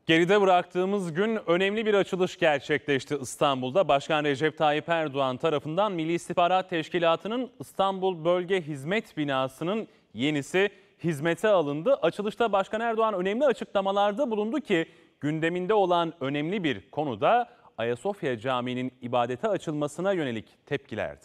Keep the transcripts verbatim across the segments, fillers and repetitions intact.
Geride bıraktığımız gün önemli bir açılış gerçekleşti İstanbul'da. Başkan Recep Tayyip Erdoğan tarafından Milli İstihbarat Teşkilatı'nın İstanbul Bölge Hizmet Binası'nın yenisi hizmete alındı. Açılışta Başkan Erdoğan önemli açıklamalarda bulundu ki gündeminde olan önemli bir konuda Ayasofya Camii'nin ibadete açılmasına yönelik tepkilerdi.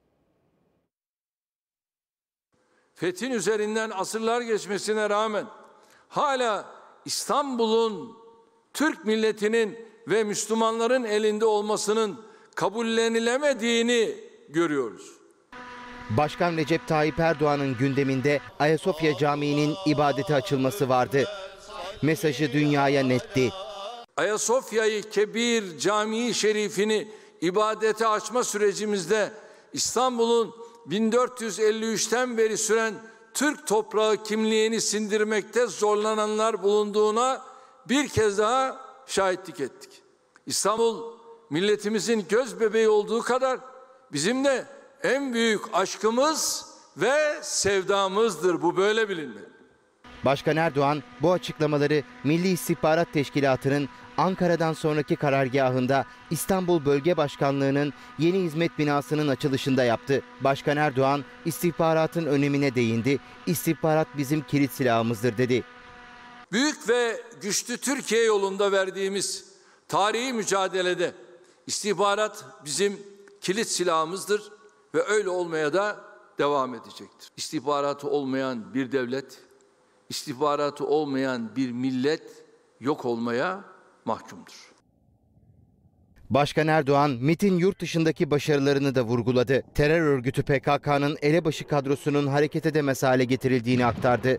Fethin üzerinden asırlar geçmesine rağmen hala İstanbul'un Türk milletinin ve Müslümanların elinde olmasının kabullenilemediğini görüyoruz. Başkan Recep Tayyip Erdoğan'ın gündeminde Ayasofya Camii'nin ibadete açılması vardı. Mesajı dünyaya netti. Ayasofya'yı Kebir Camii Şerifini ibadete açma sürecimizde İstanbul'un bin dört yüz elli üçten beri süren Türk toprağı kimliğini sindirmekte zorlananlar bulunduğuna bir kez daha şahitlik ettik. İstanbul milletimizin göz bebeği olduğu kadar bizim de en büyük aşkımız ve sevdamızdır. Bu böyle bilinmeli. Başkan Erdoğan bu açıklamaları Milli İstihbarat Teşkilatı'nın Ankara'dan sonraki karargahında İstanbul Bölge Başkanlığı'nın yeni hizmet binasının açılışında yaptı. Başkan Erdoğan istihbaratın önemine değindi. İstihbarat bizim kilit silahımızdır dedi. Büyük ve güçlü Türkiye yolunda verdiğimiz tarihi mücadelede istihbarat bizim kilit silahımızdır ve öyle olmaya da devam edecektir. İstihbaratı olmayan bir devlet, istihbaratı olmayan bir millet yok olmaya mahkumdur. Başkan Erdoğan, MİT'in yurt dışındaki başarılarını da vurguladı. Terör örgütü P K K'nın elebaşı kadrosunun hareket edemez hale getirildiğini aktardı.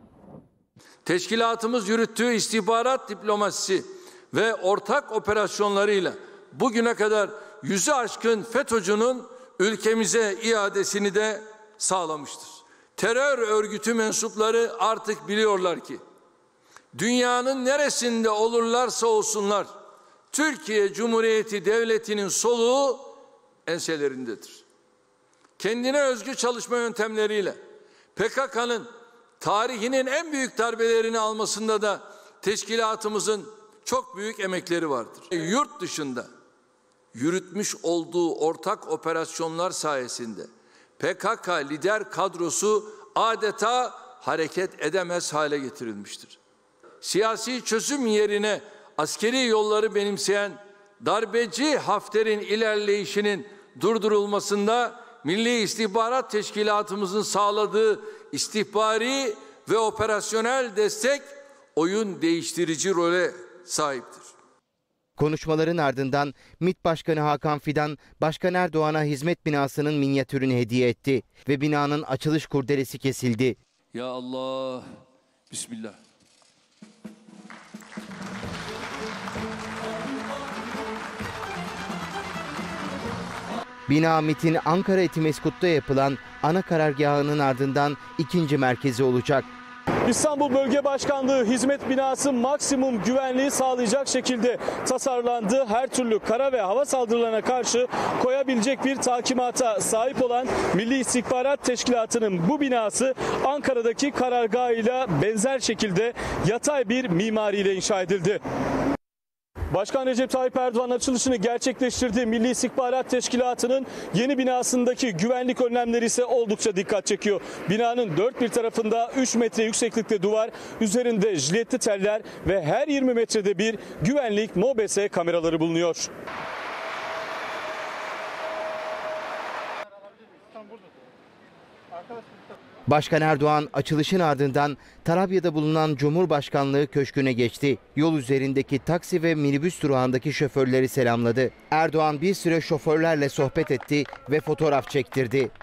Teşkilatımız yürüttüğü istihbarat diplomasisi ve ortak operasyonlarıyla bugüne kadar yüzü aşkın FETÖ'cünün ülkemize iadesini de sağlamıştır. Terör örgütü mensupları artık biliyorlar ki dünyanın neresinde olurlarsa olsunlar Türkiye Cumhuriyeti Devleti'nin soluğu enselerindedir. Kendine özgü çalışma yöntemleriyle P K K'nın tarihinin en büyük darbelerini almasında da teşkilatımızın çok büyük emekleri vardır. Yurt dışında yürütmüş olduğu ortak operasyonlar sayesinde P K K lider kadrosu adeta hareket edemez hale getirilmiştir. Siyasi çözüm yerine askeri yolları benimseyen darbeci Hafter'in ilerleyişinin durdurulmasında Milli İstihbarat Teşkilatımızın sağladığı istihbari ve operasyonel destek oyun değiştirici role sahiptir. Konuşmaların ardından MİT Başkanı Hakan Fidan, Başkan Erdoğan'a hizmet binasının minyatürünü hediye etti ve binanın açılış kurdelesi kesildi. Ya Allah, Bismillah. Bina MİT'in Ankara Etimeskut'ta yapılan ana karargahının ardından ikinci merkezi olacak. İstanbul Bölge Başkanlığı hizmet binası maksimum güvenliği sağlayacak şekilde tasarlandı. Her türlü kara ve hava saldırılarına karşı koyabilecek bir takimata sahip olan Milli İstihbarat Teşkilatı'nın bu binası Ankara'daki karargahıyla benzer şekilde yatay bir mimariyle inşa edildi. Başkan Recep Tayyip Erdoğan açılışını gerçekleştirdiği Milli İstihbarat Teşkilatı'nın yeni binasındaki güvenlik önlemleri ise oldukça dikkat çekiyor. Binanın dört bir tarafında üç metre yükseklikte duvar, üzerinde jiletli teller ve her yirmi metrede bir güvenlik MOBESE kameraları bulunuyor. Başkan Erdoğan açılışın ardından Tarabya'da bulunan Cumhurbaşkanlığı Köşkü'ne geçti. Yol üzerindeki taksi ve minibüs durağındaki şoförleri selamladı. Erdoğan bir süre şoförlerle sohbet etti ve fotoğraf çektirdi.